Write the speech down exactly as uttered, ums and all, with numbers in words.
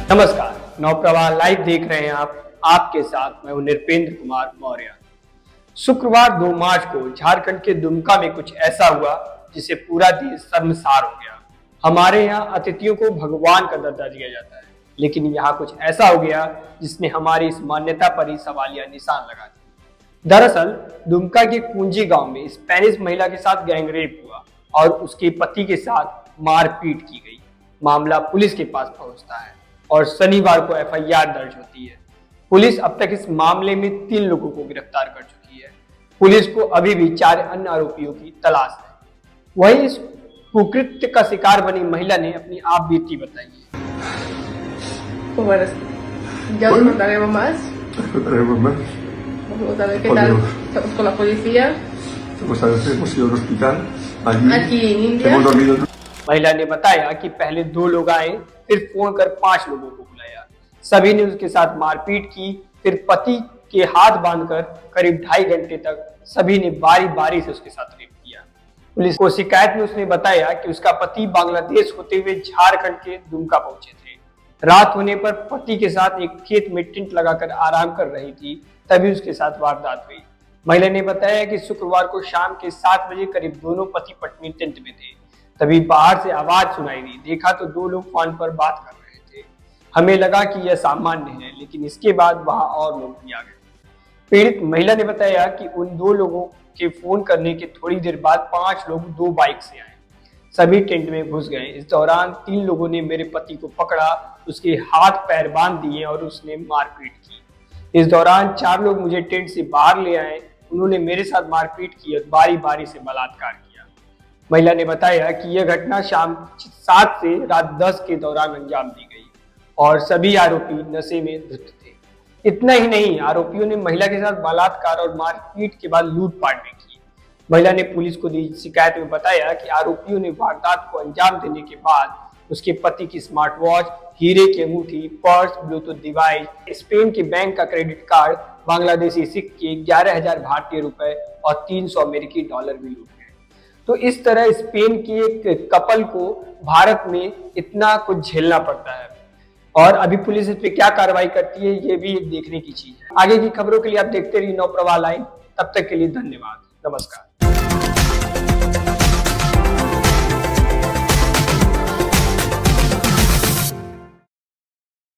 नमस्कार, नवप्रवाह लाइव देख रहे हैं आप। आपके साथ मैं हूं निरपेंद्र कुमार मौर्य। शुक्रवार दो मार्च को झारखंड के दुमका में कुछ ऐसा हुआ जिसे पूरा देश शर्मसार हो गया। हमारे यहाँ अतिथियों को भगवान का दर्जा दिया जाता है, लेकिन यहाँ कुछ ऐसा हो गया जिसने हमारी इस मान्यता पर ही सवालिया निशान लगा दिया। दरअसल दुमका के कुंजी गांव में स्पेनिश महिला के साथ गैंगरेप हुआ और उसके पति के साथ मारपीट की गई। मामला पुलिस के पास पहुंचता है और शनिवार को एफ आई आर दर्ज होती है। पुलिस अब तक इस मामले में तीन लोगों को गिरफ्तार कर चुकी है। पुलिस को अभी भी चार अन्य आरोपियों की तलाश है। वहीं इस कुकृत्य का शिकार बनी महिला ने अपनी आप बीती बताई है। Bueno, ya os contaremos más. Contaremos más. Os contaré qué tal. Estamos con la policía. Pues a veces hemos ido al hospital. Allí, Aquí en India. hemos dormido. महिला ने बताया कि पहले दो लोग आए, फिर फोन कर पांच लोगों को बुलाया। सभी ने उसके साथ मारपीट की। फिर पति के हाथ बांधकर करीब ढाई घंटे तक सभी ने बारी बारी से उसके साथ रेप किया। पुलिस को शिकायत में उसने बताया कि उसका पति बांग्लादेश होते हुए झारखंड के दुमका पहुंचे थे। रात होने पर पति के साथ एक खेत में टेंट लगाकर आराम कर रही थी, तभी उसके साथ वारदात हुई। महिला ने बताया कि शुक्रवार को शाम के सात बजे करीब दोनों पति पत्नी टेंट में थे, तभी बाहर से आवाज सुनाई दी। देखा तो दो लोग फोन पर बात कर रहे थे। हमें लगा कि यह सामान्य है, लेकिन इसके बाद वहां और लोग भी आ गए। पीड़ित महिला ने बताया कि उन दो लोगों के फोन करने के थोड़ी देर बाद पांच लोग दो बाइक से आए, सभी टेंट में घुस गए। इस दौरान तीन लोगों ने मेरे पति को पकड़ा, उसके हाथ पैर बांध दिए और उसने मारपीट की। इस दौरान चार लोग मुझे टेंट से बाहर ले आए, उन्होंने मेरे साथ मारपीट की और बारी बारी से बलात्कार किया। महिला ने बताया कि यह घटना शाम सात से रात दस के दौरान अंजाम दी गई और सभी आरोपी नशे में धुत थे। इतना ही नहीं, आरोपियों ने महिला के साथ बलात्कार और मारपीट के बाद लूटपाट भी की। महिला ने पुलिस को दी शिकायत में बताया कि आरोपियों ने वारदात को अंजाम देने के बाद उसके पति की स्मार्ट वॉच, हीरे की अंगूठी, पर्स, ब्लूटूथ डिवाइस, स्पेन के बैंक का क्रेडिट कार्ड, बांग्लादेशी सिक्के, ग्यारह हजार भारतीय रुपए और तीन सौ अमेरिकी डॉलर भी लूट गए। तो इस तरह स्पेन के एक कपल को भारत में इतना कुछ झेलना पड़ता है और अभी पुलिस इस पे क्या कार्रवाई करती है, ये भी एक देखने की चीज है। आगे की खबरों के लिए आप देखते रहिए नवप्रवाह लाइव। तब तक के लिए धन्यवाद, नमस्कार।